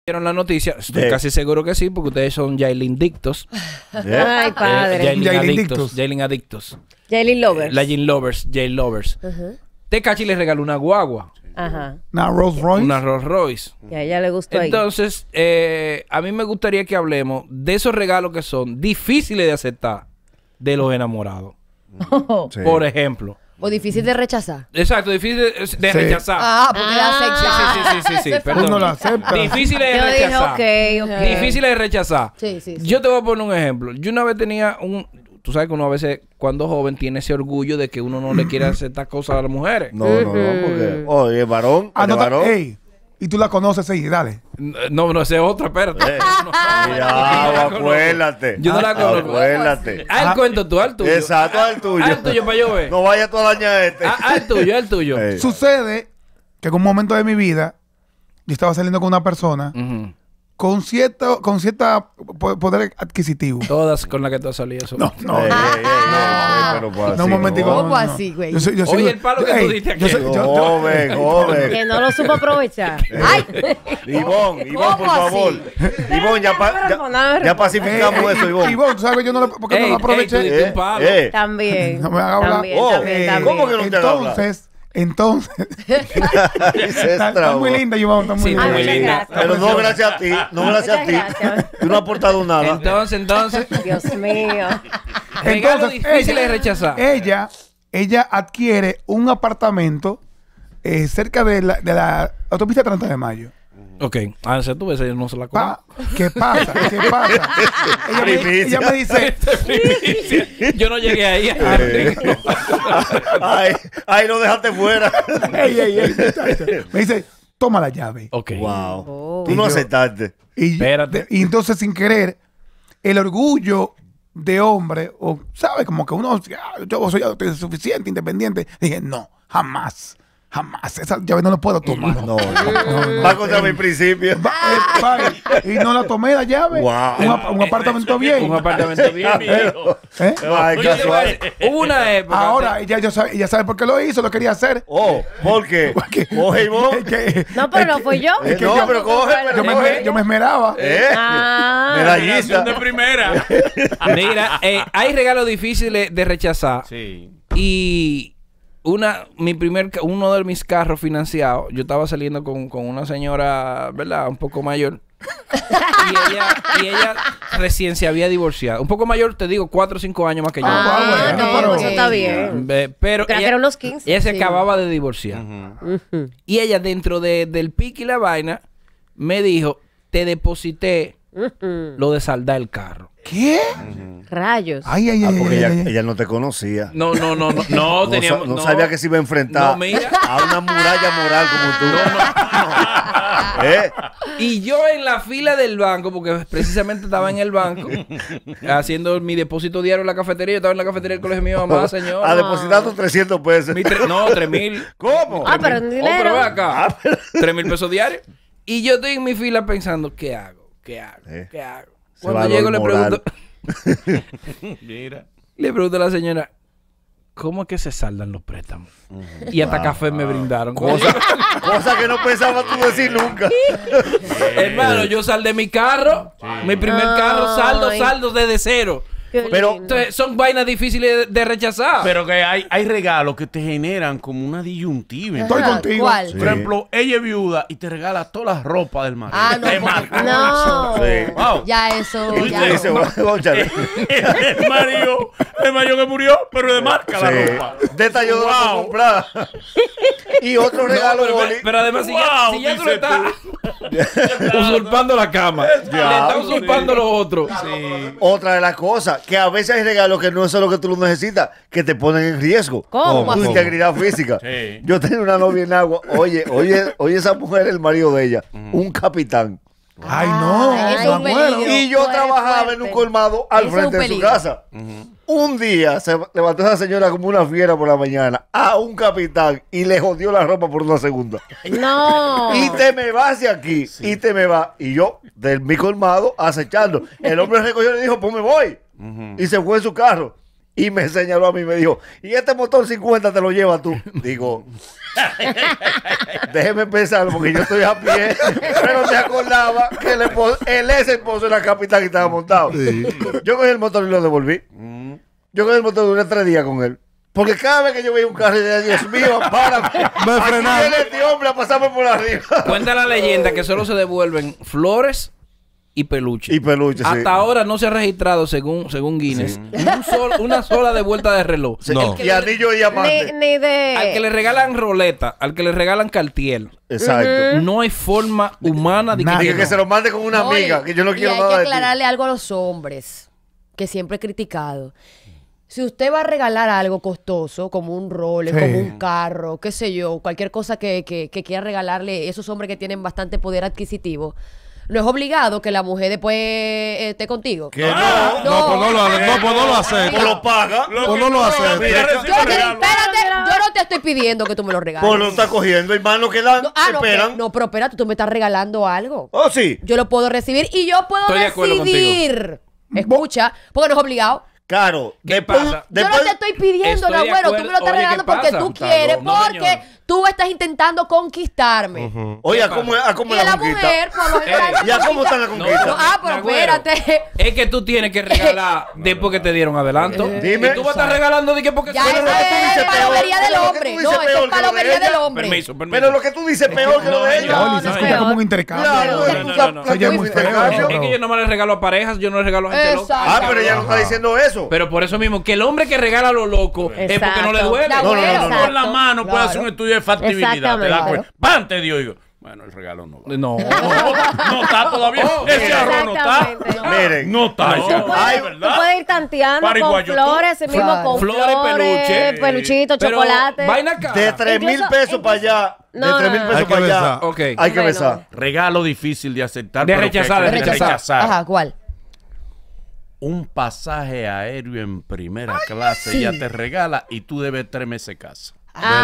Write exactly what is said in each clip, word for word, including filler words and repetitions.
¿Vieron la noticia? Estoy Sí. casi seguro que sí, porque ustedes son Yailin dictos. Ay, Eh, padre. Yailin Yailin adictos. dictos. Yailin adictos. Jailin Lovers. La Yailin lovers. Yailin lovers. Ajá. Tecachi le regaló una guagua. Ajá. Una Rolls Royce. Una Rolls Royce. Y a ella le gustó ahí. Entonces, eh, a mí me gustaría que hablemos de esos regalos que son difíciles de aceptar de los enamorados. Sí. Por ejemplo. O difícil de rechazar. Exacto, difícil de, de Sí. rechazar. Ah, porque Ah. la Sí, sí, sí, sí, sí, sí, perdón. Uno lo acepta. Difícil de Yo dije, rechazar. ok, ok. Difícil de rechazar. Sí, sí, sí. Yo te voy a poner un ejemplo. Yo una vez tenía un... Tú sabes que uno a veces, cuando joven, tiene ese orgullo de que uno no le quiere hacer estas cosas a las mujeres. No, no, no, porque. Oye, varón. Ah, el no, varón. ey, y tú la conoces, sí, dale. No, no, esa es otra, espérate. Eh, No, Cuidado, yo no la conozco. acuérdate. Yo no la conozco. Acuérdate. Haz el cuento tú, haz el tuyo. Exacto, haz el tuyo. Haz el tuyo para yo ver. No vayas tú a dañar este. Haz haz el tuyo, haz el tuyo. Eh. Sucede que en un momento de mi vida, yo estaba saliendo con una persona Ujú. con cierto, con cierta po- poder adquisitivo. Todas con las que tú has salido. Eso. No, no, Ey, no. ey, ey, ey, pero pues No, así un momentico. no. no, ¿Cómo no, no. así, güey? Yo soy- yo soy- Oye, el palo que tú ey, diste yo aquí. soy- yo- yo- Joven, joven. Que no lo supo aprovechar. ¡Ay! Ivonne, Ivonne, por ¿Cómo favor. así? Ivonne, ya, pa- ya, Perdóname, ya pacificamos Eh, eso, y- Ivonne. Y vos, tú sabes que yo no lo, ¿por qué no Ey, lo ey, tú aproveché? diste un palo. eh. También. No me hagas hablar. También, Oh, también, eh, también. ¿cómo que no te haga hablar? Entonces, entonces, Ese es está, está trauma. muy linda, Ivonne, está muy Sí, linda. está muy muchas linda. gracias. Pero no gracias a ti, no gracias a ti. Muchas gracias. Tú no has aportado nada. Entonces, entonces, Dios mío. regalo Entonces, difícil de ella- rechazar. Ella, ella adquiere un apartamento eh, cerca de la, de la autopista treinta de mayo. Ok, a ver, tú ves, yo no se la Pa- conozco. ¿Qué pasa? ¿Qué pasa? Ella me, Primicia. ella me dice, Yo no llegué ahí. Eh. Ay, ay, no dejaste fuera. ey, ey, ey, muchacho. Me dice, toma la llave. Ok. Wow. Oh. Tú no Y yo- aceptaste. Y, Espérate. y entonces, sin querer, el orgullo de hombre, o sabe, como que uno, ah, yo soy autosuficiente, independiente. Dije, no, jamás, jamás. Esa llave no la puedo tomar. No, no. Va contra mi principio. Va- eh, va, y no la tomé la llave. Wow. Un, ap- un apartamento bien. Un apartamento bien, mijo. ¿Eh? Ay, Oye, casual. hubo una época. Ahora, ella, yo sabe, ella sabe por qué lo hizo, lo quería hacer. Oh, ¿por qué? Porque- Coge, Ivonne. Es que- No, pero es no que- fui yo. Eh, que no, yo- pero coge, pero yo, me, coge. yo me esmeraba. ¿Eh? Ah. Medallista. de primera. Mira, eh, hay regalos difíciles de rechazar. Sí. Y una, mi primer, ca- uno de mis carros financiados, yo estaba saliendo con, con una señora, ¿verdad? Un poco mayor. y, ella, y ella recién se había divorciado. Un poco mayor, te digo, cuatro o cinco años más que yo. Ah, Ah, bueno, no, pero- eso está bien. Ve, Pero Creo que ella, eran unos quince. ella se Sí. acababa de divorciar. Ujú. Y ella, dentro de, del pique y la vaina, me dijo, te deposité Ujú. lo de saldar el carro. ¿Qué? Rayos. Ay, ay, Ah, ay, porque ay, ella, ay, ay. ella no te conocía. No, no, no, no. No, No, teníamos, sa- no no. sabía que se iba a enfrentar No, mira. a una muralla moral como tú. ¿Eh? Y yo en la fila del banco, porque precisamente estaba en el banco, haciendo mi depósito diario en la cafetería. Yo estaba en la cafetería del colegio de mi mamá, señor. A depositar tus trescientos pesos. Mi tre- no, tres mil. ¿Cómo? Ah, pero en Oh, dinero. pero ve acá. Tres mil pesos diarios. Y yo estoy en mi fila pensando, ¿qué hago? ¿Qué hago? Eh, ¿Qué hago? ese Cuando valor llego le moral. pregunto, Mira. le pregunto a la señora, ¿cómo es que se saldan los préstamos? Y hasta café me brindaron. Cosa, cosa que no pensaba tú decir nunca. Hermano, yo saldé mi carro, mi primer carro, saldo, Ay. saldo desde cero. Qué Pero- lindo. Entonces, son vainas difíciles de, de rechazar. Pero que hay, hay regalos que te generan como una disyuntiva. Estoy Ajá, contigo. ¿cuál? Sí. Por ejemplo, ella es viuda y te regala toda la ropa del marido. Ah, no, De porque- marca. No. Sí. Wow. Ya eso, ¿Y ya. usted Dice, "Góchale". el marido, el marido que murió, pero es de marca la Sí. ropa. De esta yo no la puedo Wow. comprar. Y otro No, regalo, pero, Boli. pero además, si, ya, Wow, si ya tú dice le estás usurpando la cama, le estás usurpando lo otro. Otra de las cosas, que a veces hay regalos que no es lo que tú lo necesitas, que te ponen en riesgo. ¿Cómo? Tu integridad física. Sí. Yo tenía una novia en agua. Oye, oye, oye, esa mujer, el marido de ella, un capitán. Ay, no. Ay, me eso es un muero. peligro. Y yo Fuerte, trabajaba fuerte. en un colmado al Eso es frente un de su peligro. casa. Un día se levantó esa señora como una fiera por la mañana a un capitán y le jodió la ropa por una segunda. No. Y te me vas de aquí, y te me vas. Y yo, de mi colmado, acechando. El hombre recogió y le dijo, pues me voy. Y se fue en su carro. y me señaló a mí y me dijo, y este motor cincuenta te lo llevas tú. Digo, déjeme pensar porque yo estoy a pie, pero me acordaba que el, esposo, el ex esposo de la capitán estaba montado. Sí. Yo cogí el motor y lo devolví. Yo cogí el motor y duré tres días con él. Porque cada vez que yo veía un carro, yo decía, Dios mío, párame. Me Aquí frenaron. viene este hombre a pasarme por arriba. Cuenta la leyenda que solo se devuelven flores y peluche. Y peluche, sí. Hasta ahora no se ha registrado, según, según Guinness, un sol- una sola devuelta de reloj. No. Y anillo de Ni, diamante. ni de... Al que le regalan roleta, al que le regalan Cartier, Exacto. no hay forma humana de que, Nadie. Dije que se lo mande con una No, y- amiga, que yo no y quiero hay nada que de ti. aclararle algo a los hombres, que siempre he criticado. Si usted va a regalar algo costoso, como un Rolex, Sí. como un carro, qué sé yo, cualquier cosa que, que, que quiera regalarle esos hombres que tienen bastante poder adquisitivo, no es obligado que la mujer después eh, esté contigo. Que no. No, pues no lo, no, pues no lo acepto. O lo paga. Pues no lo acepto. Yo te, espérate, yo no te estoy pidiendo que tú me lo regales. Pues lo está cogiendo, hermano, que dan, No, ah, no, esperan. que- no, pero espérate, tú me estás regalando algo. Oh, sí. Yo lo puedo recibir y yo puedo Estoy de acuerdo decidir. Escucha, porque no es obligado. Claro. ¿Qué después, pasa? después, Yo no te estoy pidiendo, Estoy de Nagüero, tú acuerdo. me lo estás Oye, regalando ¿qué porque pasa? tú quieres, No, porque señor. tú estás intentando conquistarme. Oye, ¿a ¿Qué cómo, pasa? a cómo Y la la conquista? mujer, por lo general, Ey, ¿Y a cómo está la No, conquista? ah, pero Nagüero, espérate. Es que tú tienes que regalar después que te dieron adelanto. Dime. Y tú vas a estar regalando de que porque Ya Pero eso lo que tú es dices palomería peor, del pero lo que hombre. tú dices No, eso peor es que lo de palomería ella. del hombre. Permiso, permiso. Pero lo que tú dices es peor que lo de No, ella. no, Oli, se no, escucha señor. como un intercambio. Claro, No, no, tú no, estás no, no. Se oye muy feo intercambio. Es que yo no me le regalo a parejas, yo no le regalo a gente loca. Exacto. Ah, pero ella no está diciendo eso. Pero por eso mismo, que el hombre que regala a lo loco es porque no le Exacto. duele. La No, no, no, no. Con la mano puede Claro. hacer un estudio de factibilidad. Te das Exactamente. cuenta. ¡Pam! Te dio. Digo, bueno, el regalo no va. No. No está todavía. Ese arroz no está. Exactamente. Miren. No está. No. ese Tú arroz, puedes, es tú ¿verdad? puedes ir tanteando con Pariguayo, tú. flores, ese mismo Claro. con Flores, flores, peluche. peluchito, Pero chocolate. Vaina cara. De tres mil Incluso- pesos para allá. No, De tres mil no, pesos Hay que para allá. besar. Ok. Hay que Bueno. besar. Regalo difícil de aceptar. De pero rechazar, que- de rechazar. Ajá, ¿cuál? Un pasaje aéreo en primera clase ya te regala y tú debes tres meses casa.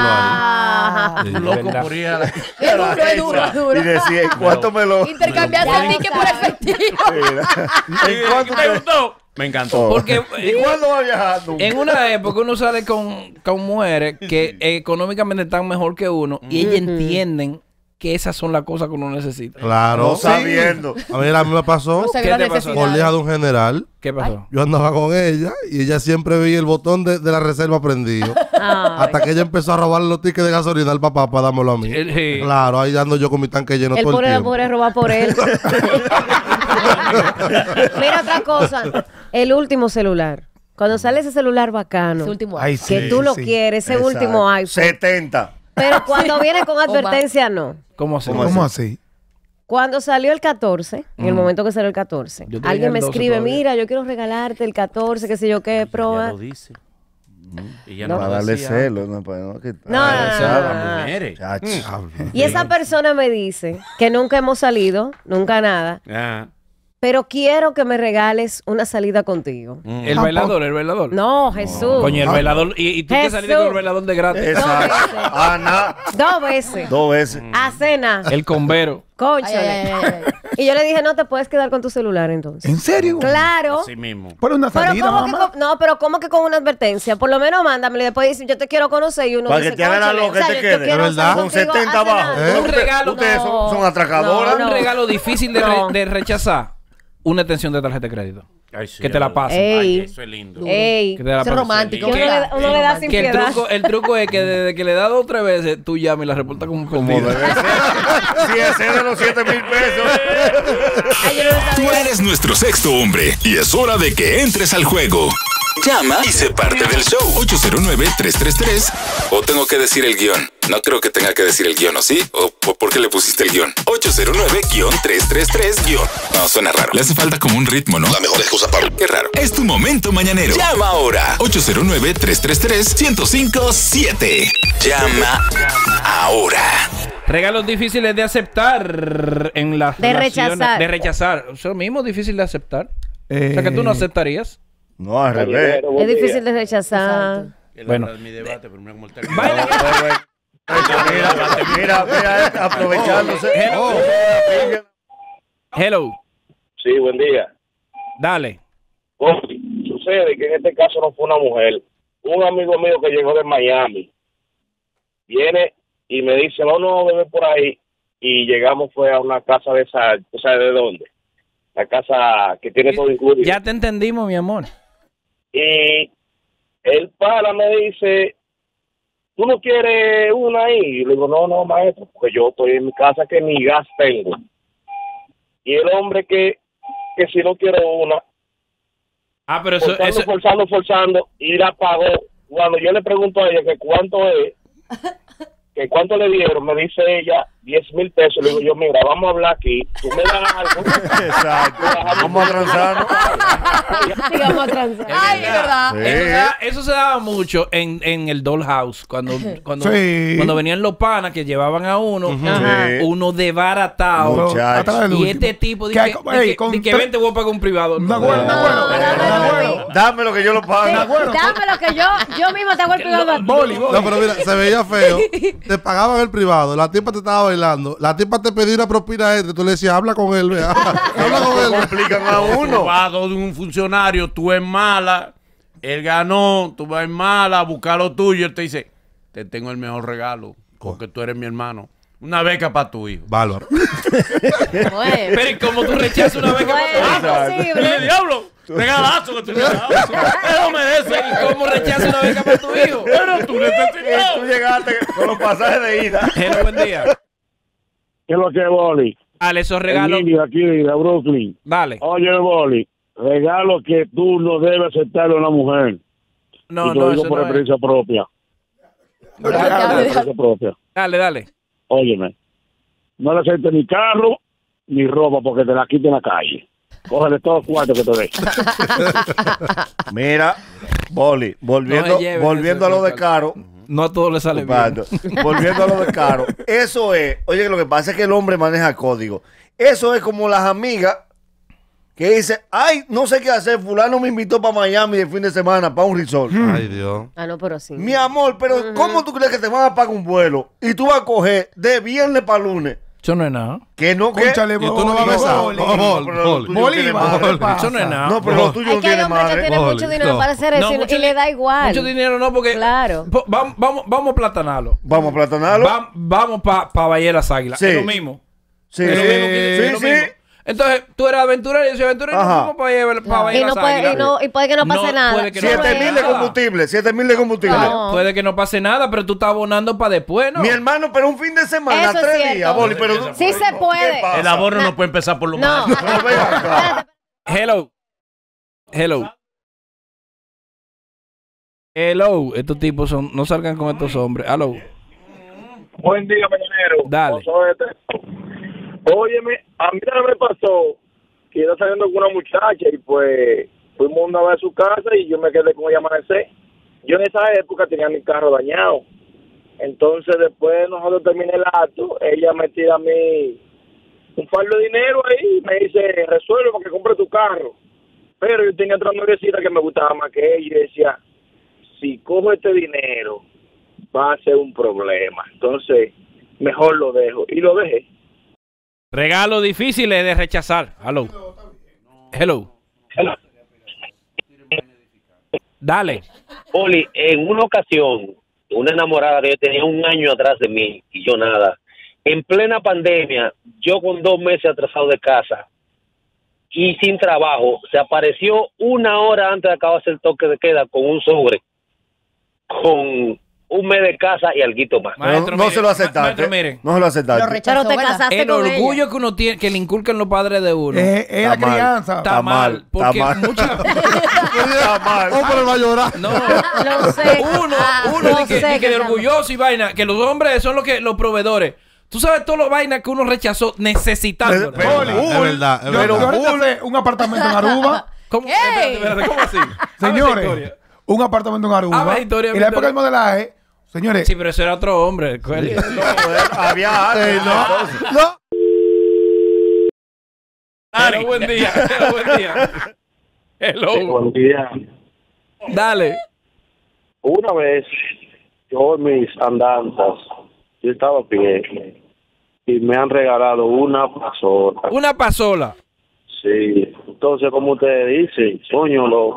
Ah, Sí. Loco verdad. por ir a la... Es duro, es duro, es duro. Y decía, ¿en cuánto me lo...? Intercambiaste el ticket por efectivo. ¿En cuánto ¿Te te...? gustó? Me encantó. Oh. Porque ¿Y eh, cuándo va a viajar tú? en una época uno sale con, con mujeres que económicamente están mejor que uno y ellas entienden que esas son las cosas que uno necesita. Claro. No sabiendo. A ver, a mí me pasó No se ¿Qué ve la te pasó? por necesidad. hija de un general. ¿Qué pasó? Yo andaba con ella y ella siempre veía el botón de, de la reserva prendido. ay. Hasta que ella empezó a robar los tickets de gasolina al papá para dármelo a mí. El- sí. Claro, ahí ando yo con mi tanque lleno El todo el pobre la tiempo. pobre roba por él. Mira otra cosa. El último celular. Cuando sale ese celular bacano, Ese último Ay, año. que sí, tú lo sí. quieres, ese Exacto. último iPhone. setenta. Pero cuando viene con advertencia, no. ¿Cómo así? ¿Cómo ¿Cómo así? Cuando salió el catorce, en el momento que salió el catorce, Yo tenía alguien el me doce escribe, todavía. mira, yo quiero regalarte el catorce, qué sé yo qué, Ella proba. lo dice. Ella No. no Para lo darle decía. celo. No, para no quitar. No, no, no, Esa no, a no, las no. mujeres. Chacho. Y esa persona me dice que nunca hemos salido, nunca nada, Ah. pero quiero que me regales una salida contigo. El bailador, el bailador. No, Jesús. Coño, el bailador. Y, y tú que Jesús. saliste con el bailador de gratis. Exacto. Ana, Dos veces. dos veces. A cena. El combero. Ay, Cónchale. ay, ay, ay, ay. Y yo le dije, no te puedes quedar con tu celular entonces. ¿En serio? Claro. Así mismo. Por una Pero salida, ¿cómo que mamá. con- no, pero ¿cómo que con una advertencia? Por lo menos mándamelo y después dice, yo te quiero conocer y uno Para dice, que te hagan "Cónchale, lo que o sea, te yo- quede". yo quiero Es verdad. salir Con contigo setenta a cenar". abajo. Un regalo. Ustedes son, No. son atracadoras. No, Un regalo difícil de, re- No. de rechazar. Una extensión de tarjeta de crédito. Ay, sí, Que te la ay, pasen. Ey. Ay, eso es lindo. Ey. Que te la Eso es pasen. romántico. Que uno le da- uno le da sin Que el piedad. truco, el truco es que desde que le da dos o tres veces, tú llamas y la reportas como Como perdida. debe ser. Si ese de los siete mil pesos. Ay, yo no lo Tú sabía. eres nuestro sexto hombre y es hora de que entres al juego. Llama y sé parte del show. ocho cero nueve, tres tres tres. O tengo que decir el guión. No creo que tenga que decir el guión, ¿o sí? ¿O po- por qué le pusiste el guión? ocho cero nueve, tres tres tres, guión. No, suena raro. Le hace falta como un ritmo, ¿no? La mejor excusa para... Qué raro. Es tu momento mañanero. Llama ahora. ocho cero nueve, tres tres tres, uno cero cinco siete. Llama ahora. Regalos difíciles de aceptar en las De relaciones- rechazar. De rechazar. Eso mismo difícil de aceptar. Eh, O sea, que tú no aceptarías. No, al revés. Es difícil de rechazar. Bueno. Bueno. Mi debate, pero mira cómo está el- Mira, mira, mira, eh, aprovechándose. Oh. Hello. Sí, buen día. Dale. Oye, sucede que en este caso no fue una mujer. Un amigo mío que llegó de Miami viene y me dice, no, no, bebé por ahí. Y llegamos fue a una casa de esa, ¿tú sabes de dónde? La casa que tiene todo incluido. Ya te entendimos, mi amor. Y el pana me dice, ¿tú no quieres una ahí? Y le digo, no, no, maestro, porque yo estoy en mi casa que ni gas tengo. Y el hombre que, que si no quiero una, Ah, pero eso, forzando, eso forzando, forzando, y la pagó. Cuando yo le pregunto a ella que cuánto es, que cuánto le dieron, me dice ella diez mil pesos. Le digo yo, mira, vamos a hablar aquí, tú me das algo. Exacto. Vamos a transar. Sí, vamos a transar. Ay, es verdad. Sí. Eso, se da- eso se daba mucho en, en el dollhouse. Cuando, cuando, Sí. cuando venían los panas que llevaban a uno, Ajá. Sí. uno desbaratado. Muchacho. Atrás del Y último. este tipo Que hay dice como- que, ey, di que, con di que tre- vente, voy a pagar un privado. Me acuerdo, me acuerdo. No, dámelo a mí. Dame lo que yo lo pago. Sí, acuerdo. dámelo que yo, yo mismo te hago el privado a ti. Boli, boli. No, pero mira, se veía feo. Te pagaban el privado, la tipa te estaba bailando, la tipa te pedía una propina extra, tú le decías, habla con él, vea. Habla con él. Complican a uno. Robado de un funcionario, tú es mala, él ganó, tú vas mala, a buscar lo tuyo, él te dice, te tengo el mejor regalo, porque tú eres mi hermano. Una beca para tu hijo. Bárbaro. Bueno, Pero ¿y cómo tú rechazas una beca? bueno, es ¡Dile, posible. diablo! ¡Regalazo que tú le das! ¡Él lo merece! ¿Y cómo rechazas una beca para tu hijo? Pero tú Y necesitas. tú llegaste con los pasajes de ida. Hello, buen día. ¿Qué es lo que es, Boli? Dale, esos El regalos. indio aquí de Brooklyn. Dale. Oye, Boli, regalo que tú no debes aceptarle a una mujer. No, y te no, lo digo eso por no es. experiencia propia. Por experiencia propia. Dale, dale. Óyeme, no le aceptes ni carro ni ropa porque te la quita en la calle. Cógele todos los cuartos que te dé. Mira, Boli, volviendo, No se lleven volviendo a ese lo de regalo. Caro. No a todos les sale bien. Compadre, volviendo a lo de Caro. Eso es, oye, lo que pasa es que el hombre maneja código. Eso es como las amigas que dicen, ay, no sé qué hacer, fulano me invitó para Miami de fin de semana, para un resort. Ay, Dios. Ah, no, pero sí. Mi amor, pero ¿cómo tú crees que te van a pagar un vuelo? Y tú vas a coger de viernes para lunes. Eso no es nada. Que no, que... Cónchale, Y tú no vas a Boli, besar. Boli. Bol, pero lo bol. tuyo no tiene Bolívar, madre. ¿qué pasa? Eso no es nada. No, pero lo tuyo Es no que hay tiene hombres que madre. tienen Boli, mucho dinero no. para hacer eso No, y- mucho y le di- da igual. Mucho dinero no, porque. Claro. Po- Vamos, vamos, vamos a platanarlo. Vamos a platanarlo. Va- vamos para pa Valle de las Águilas. Sí. Es lo mismo. Sí, Es lo sí, mismo que- es sí, lo sí. mismo. Entonces, tú eres aventurero y yo soy aventurero. Ajá. Vamos para Valle, pa Valle Y, de no las puede, Águilas. y, no, y puede que no pase No, nada. puede que no Siete pase mil de nada. combustible, siete mil de combustible. No. Puede que no pase nada, pero tú estás abonando para después, ¿no? Mi hermano, pero un fin de semana, Eso es tres cierto. días, Boli, pero Sí se puede. ¿qué pasa? El abono no puede empezar por lo No. más. No, ven acá. Hello. Hello. Hello. Estos tipos son. No salgan con estos hombres. Hello. Buen día, mañanero. Dale. Óyeme, a mí también me pasó que yo estaba saliendo con una muchacha y pues fuimos una vez a su casa y yo me quedé con ella amanecer. Yo en esa época tenía mi carro dañado. Entonces después nosotros terminé el acto, ella me tira a mí un fardo de dinero ahí y me dice, resuelve para que compre tu carro. Pero yo tenía otra noviecita que me gustaba más que ella y yo decía, si cojo este dinero va a ser un problema. Entonces mejor lo dejo. Y lo dejé. Regalo difícil de rechazar. Hello. Hello. Dale. Oli, en una ocasión, una enamorada que yo tenía un año atrás de mí y yo nada, en plena pandemia, yo con dos meses atrasado de casa y sin trabajo, se apareció una hora antes de acabarse el toque de queda con un sobre, con un mes de casa y alguito más. Maestro, no mire, se lo aceptaste. maestro, mire. No se lo aceptaste. Lo rechazó, Pero te ¿verdad? casaste El con orgullo ella. que uno tiene, que le inculcan los padres de uno. Es, es la Está mal. crianza. Está Está mal, mal, porque está mal. muchas Está mal. Hombre, va a llorar. no, Lo sé. uno, Ah, uno lo de que, sé de que de está mal. orgulloso y vaina, que los hombres son los que los proveedores. Tú sabes todas las vainas que uno rechazó necesitando. Pero- Boli, Es verdad, es yo, verdad. yo rechacé un apartamento en Aruba. ¿Cómo? Espérate, espérate, ¿cómo así? Habla esa Señores, historia. un apartamento en Aruba. Habla historia, en la época historia. del modelaje, señores. Sí, pero ese era otro hombre. ¿Cuál? Había antes. no, no. Hello, buen día. Hello, buen día. Hello. Buen día. Dale. Una vez, yo en mis andanzas, yo estaba a pie y me han regalado una pasola. Una pasola. Sí. Entonces, como ustedes dicen, coño, lo,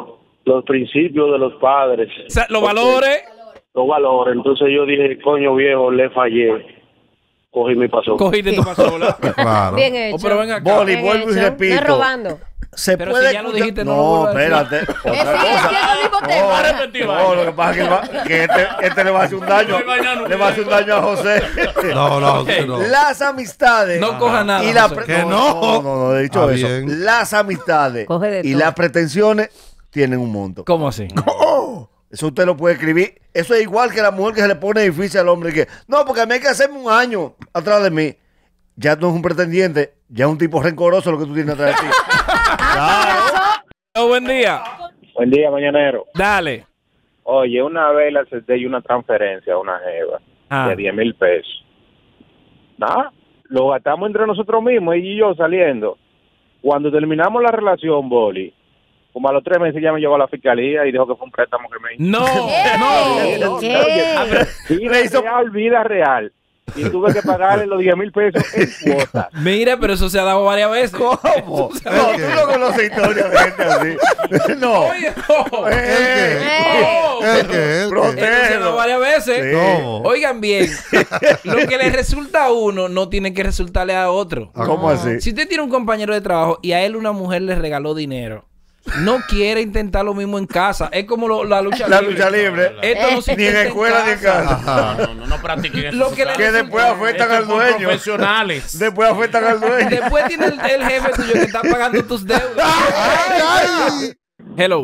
los principios de los padres. O sea, los valores. Los valores. Entonces yo dije, coño viejo, le fallé. Cogí mi paso. Cogiste tu pasola. Claro. Bien hecho. Oh, pero ven acá. Boli, Bien vuelvo y hecho. repito. No es robando. Se Pero puede si ya lo escuchar- dijiste, no lo no, vuelvas a decir. espérate. Eh, Otra sigue cosa. siendo el mismo tema. No, Va a repetir, no, vaya. lo que pasa es que, él va- que este, este le va a hacer un daño. Estoy bañando, Le va a hacer un daño a José. No, no, Ok. no. Las amistades. No coja nada. Y la José. pre- Que no, no. no, no, no, he dicho Ah, eso. bien. Las amistades Coge de y todo. las pretensiones tienen un monto. ¿Cómo así? Eso usted lo puede escribir. Eso es igual que la mujer que se le pone difícil al hombre que, no, porque a mí hay que hacerme un año atrás de mí. Ya no es un pretendiente, ya es un tipo rencoroso lo que tú tienes atrás de ti. Claro. Oh, buen día. Buen día, mañanero. Dale. Oye, una vez le acepté yo una transferencia a una jeva Ah. de diez mil pesos. Nada, lo gastamos entre nosotros mismos, ella y yo saliendo. Cuando terminamos la relación, Boli, como a los tres meses ya me llevó a la fiscalía y dijo que fue un préstamo que me hizo. No, no. ¿Qué? Vida real, vida real. Y tuve que pagarle los diez mil pesos en cuota. Mira, pero eso se ha dado varias veces. ¿Cómo? No, tú no conoces historias de gente así. No. Oye, no. Eh, ¿El qué? ¿El Eso se ha protégelo. dado varias veces. Sí. ¿Cómo? Oigan bien, lo que le resulta a uno no tiene que resultarle a otro. ¿Cómo así? Si usted tiene un compañero de trabajo y a él una mujer le regaló dinero, no quiere intentar lo mismo en casa. Es como lo- la lucha La libre. lucha libre. Esto no se Ni en intenta escuela ni en casa. No, no, no, no practiquen eso. Lo que le- Que después afectan Esto al es por dueño. profesionales. Después afectan al dueño. Después tiene el, el jefe tuyo que está pagando tus deudas. ¡Ay! Hello.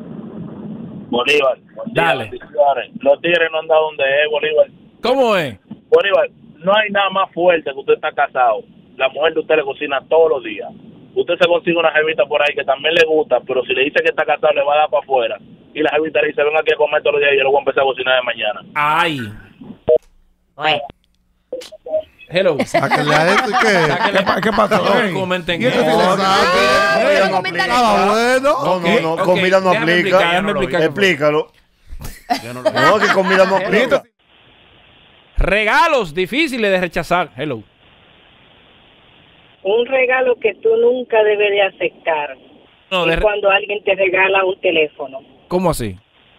Bolívar. Dale. Los tigres no han dado donde es, Bolívar. ¿Cómo es? Bolívar, no hay nada más fuerte que usted está casado. La mujer de usted le cocina todos los días. Usted se consigue una jevita por ahí que también le gusta, pero si le dice que está casado le va a dar para afuera. Y la jevita le dice, ven aquí a comer todos los días y yo lo voy a empezar a cocinar de mañana. Ay. Hello. Sáquenle a esto y qué. Sáquenle- ¿Qué, qué pasó? No, Ey, comenten ¿y esto eso. sí le No, sabe? comida no Comenta- aplica. Estaba bueno. No, no, no. Ok, Comida no déjame aplica. explicar, déjame explicar. Explícalo. Yo no lo- No, que comida no aplica. Regalos difíciles de rechazar. Hello. Un regalo que tú nunca debes de aceptar No, de es re- cuando alguien te regala un teléfono. ¿Cómo así?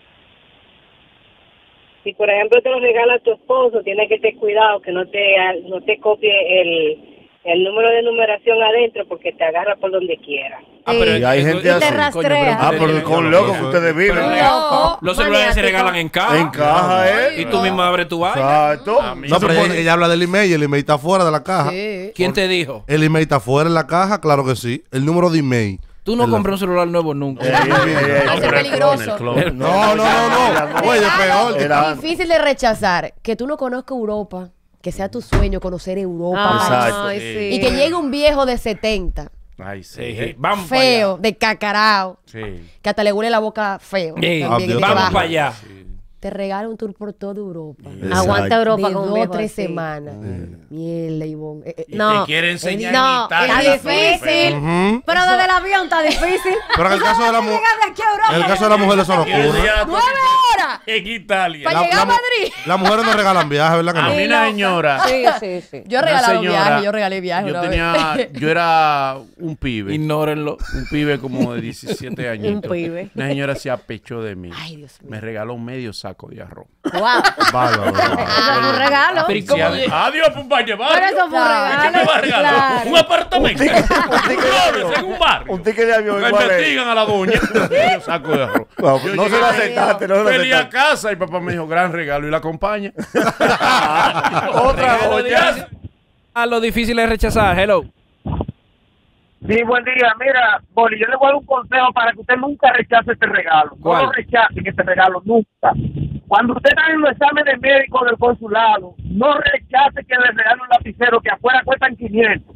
Si por ejemplo te lo regala tu esposo, tienes que tener cuidado que no te no te copie el, el número de numeración adentro porque te agarra por donde quiera. Ah, pero Y hay eso- gente eso- así. te rastrea. Ah, pero con loco que ustedes viven. No, Los celulares se maniático. regalan en caja. En caja, ¿eh? Y tú mismo abres tu vaina. Exacto. No, pero ella, ella habla del email y el email está fuera de la caja. Sí. ¿Quién te dijo? El email está fuera en la caja, claro que sí. El número de email. Tú no En la- compras un celular nuevo nunca. Ey, ey, ey, No, ey. Eso es pero el clon, peligroso. el clon. No, no, no, no. Oye, peor. Era- Difícil de rechazar que tú no conozcas Europa, que sea tu sueño conocer Europa. Exacto. Ay, sí. Y que llegue un viejo de setenta, Ay, sí. Sí, vamos para feo, allá. de cacarao, Sí. que hasta le huele la boca feo. Sí, también, y que vamos baja. para allá. Te regala un tour por toda Europa. Aguanta Europa De con un dos o viejo tres así. semanas. Mierda, Ivonne. Eh, eh, Y No. te quiere enseñar No, en Italia. está difícil. Ujú. Pero desde el avión está difícil. Pero en el caso de la mujer. Llegar de aquí a Europa. En el caso de la mujer eso no Quiere ocurre. enseñar a tu- ¡Nueve horas! En Italia. Para La- llegar la a mu- Madrid. Las mujeres no regalan viajes, ¿verdad que A no? mí una señora. Sí, sí, sí. Yo he una regalado señora, viajes, yo regalé viajes Yo una tenía, vez. yo era un pibe. Ignórenlo. Un pibe como de diecisiete años. Un pibe. Una señora se apechó de mí. Ay, Dios mío. Me regaló medio saco de arroz. Wow. Bárbaro. Eso es un regalo. Pero ¿y cómo Sí, llega? adiós, pues va a llevar. Pero eso fue un Claro. ¿Qué me va a regalo. regalar? Claro. Un apartamento. Un ticket- un ticket de Flores avión. en un barrio. Un ticket de avión Me igual es. investigan a la doña. Medio saco de arroz. No, Yo no se llegué lo ahí, aceptaste, no se lo Feliz a aceptaste. casa y papá me dijo, gran regalo y la acompaña. Otra Regalo joya. difícil. A lo difícil es rechazar. Hello. Sí, buen día. Mira, Boli, yo le voy a dar un consejo para que usted nunca rechace este regalo. ¿Cuál? No lo rechacen este regalo, nunca. Cuando usted está en los exámenes médicos del consulado, no rechace que le regalen un lapicero que afuera cuestan quinientos.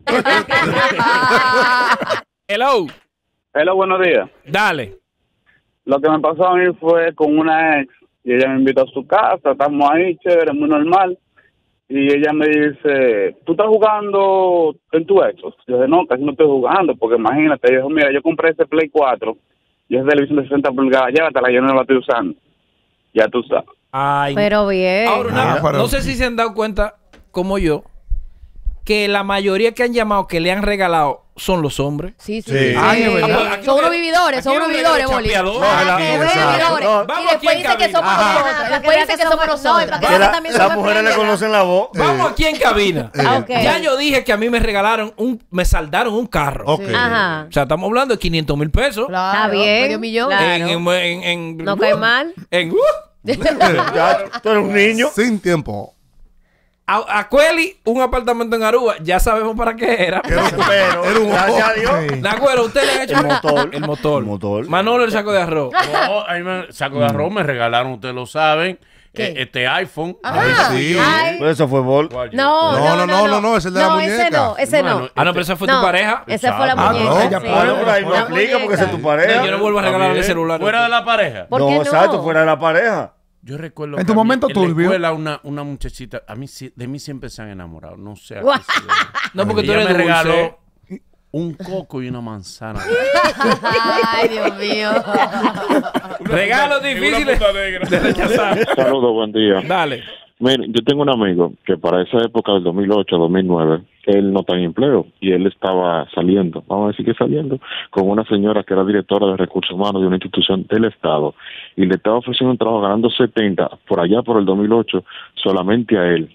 Hello. Hello, buenos días. Dale. Lo que me pasó a mí fue con una ex y ella me invitó a su casa, estamos ahí, chévere, muy normal. Y ella me dice, ¿tú estás jugando en tu Xbox? Yo dije, no, casi no estoy jugando, porque imagínate. Yo dije, mira, yo compré ese Play cuatro y es televisión de sesenta pulgadas, llévatela, yo no la estoy usando. Ya tú sabes. Ay. Pero bien. Ahora, una- Ah, pero- no sé si se han dado cuenta, como yo, que la mayoría que han llamado, que le han regalado, son los hombres. Sí, sí. Sí. sí. Ay, es verdad. Aquí Son lo unos que- vividores, son aquí unos lo que vividores, hay Boli. chapeadores. No, la- Ah, que exacto. son vividores. No, Y vamos después aquí en dice que somos cabina. nosotros. Ajá. Después dice que somos nosotros. No, Que la- también las somos mujeres le prenderas. conocen la voz. Vamos aquí en cabina. Ah, ok. Ya yo dije que a mí me regalaron un, me saldaron un carro. Ok. Ajá. O sea, estamos hablando de quinientos mil pesos. Claro, Está bien. medio millón. Claro. En, en, en, en- No cae mal. En, uh, Ya, tú eres un niño. Sin tiempo. a, a Cueli, un apartamento en Aruba. Ya sabemos para qué era. Pero, Era un gracias a Dios. Sí. Nagüero, ¿usted le ha hecho El motor. El motor. El motor. Manolo, el saco de arroz. No, a mí me saco de arroz, me regalaron, ustedes lo saben, eh, este iPhone. Ah, Sí. Ay. Pues eso fue bol. ¿Cuál yo? No, No, no, no, no, no, no, es el de la no, ese muñeca. no, ese no. Bueno, Ah, no, pero esa fue tu No, pareja. Esa fue la Ah, muñeca. no, ella sí. Bueno, pero ahí no La explica porque esa es tu muñeca. pareja. Yo no vuelvo a regalarle Está bien. celular. Fuera de la pareja. ¿Por No, qué no? exacto, fuera de la pareja. Yo recuerdo En que tu a mí, momento en turbio. la escuela una, una muchachita, a mí sí- de mí siempre se han enamorado, no sé. a qué Guau. se debe. No, porque tú Ella eres me dulce. regaló un coco y una manzana. Ay, Dios mío. Regalos difíciles de rechazar. Saludos, buen día. Dale. Miren, yo tengo un amigo que para esa época del dos mil ocho, dos mil nueve, él no tenía empleo y él estaba saliendo, vamos a decir que saliendo, con una señora que era directora de recursos humanos de una institución del Estado y le estaba ofreciendo un trabajo ganando setenta por allá por el dos mil ocho solamente a él.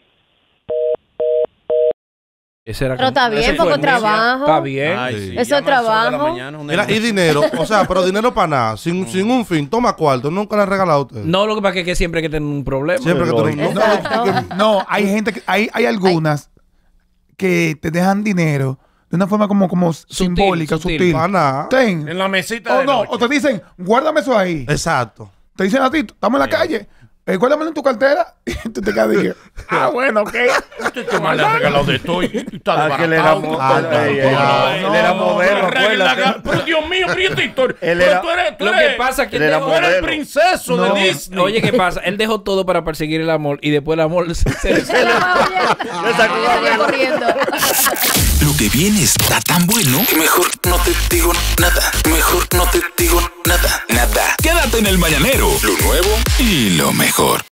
Ese era Pero como- está bien, ese porque fue inicia. trabajo. Está bien. Ay, Sí. sí, Eso es llama al sol de la trabajo. mañana, un Mira, y negocio. dinero, o sea, pero dinero para nada, sin, sin un fin, toma cuarto, nunca le han regalado a ustedes. No, lo que pasa es que siempre hay que tener un problema. Siempre que tú no, no- Exacto. No, hay gente que, hay, hay algunas que te dejan dinero de una forma como, como simbólica, sutil. sutil. para nada. Ten. En la mesita O de no, noche. o te dicen, guárdame eso ahí. Exacto. Te dicen a ti, estamos en la calle, eh, guárdamelo en tu cartera. Y tú te quedas y dices, ah, bueno, ok. Usted que más le ha regalado de todo y y está Ah, que él era, desbaratado. mo- Ah, ey, ey, no, él era no, modelo, Regla- acuérdate. Pero Dios mío, pero ¿y esta historia? Él Pero era- tú eres, tú Lo eres- que pasa es que Él él era dejó- tú eres el modelo. princeso No. de Disney. Oye, ¿qué pasa? Él dejó todo para perseguir el amor y después el amor se, se- Le sacó la Salía vela. corriendo. Lo que viene está tan bueno que mejor no te digo nada. Mejor no te digo nada. Nada. Quédate en el mañanero. Lo nuevo y lo mejor.